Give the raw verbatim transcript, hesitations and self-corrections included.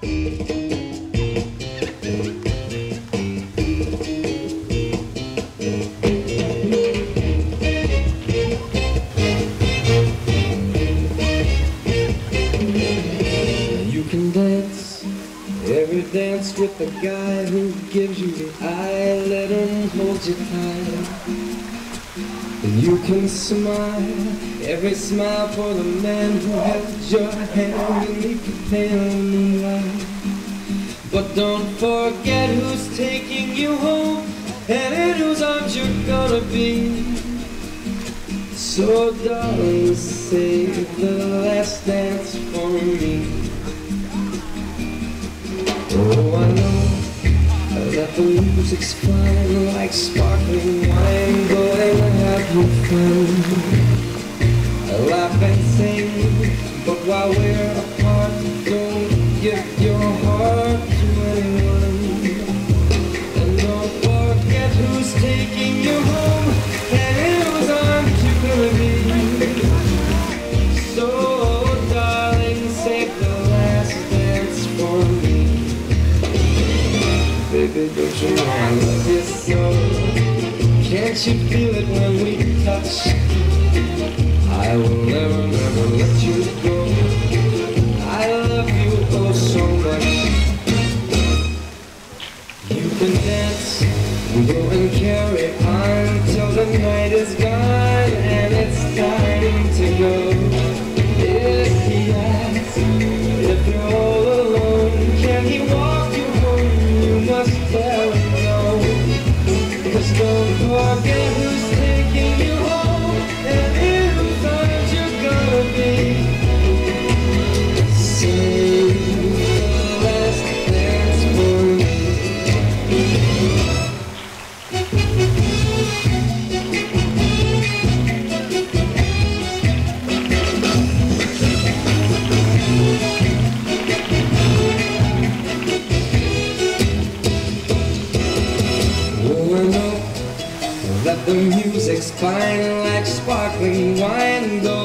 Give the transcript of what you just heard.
You can dance every dance with the guy who gives you the eye, let him hold you tight. And you can smile every smile for the man who held your hand beneath the pale moonlight. But don't forget who's taking you home and in whose arms you're gonna be. So darling, save the last dance for me. Oh, I know that the music's fine like sparkling wine. Go and have your fun, laugh and sing. But while we're apart, don't give your heart to anyone. And don't forget who's taking you home and in whose arms you're gonna be. So darling, save the last dance for me. Baby, don't you know I love you so? Can't you feel it when we touch? I will never, never let you go. I love you oh so much. You can dance, go and carry on till the night is gone and it's time to go. If he asks if you're all alone, can he walk you home? You must tell him no. 'Cause don't forget who's taking you home and in whose arms you're gonna be. Save the last dance for me. Oh, I know that the music's fine like sparkling wine. Go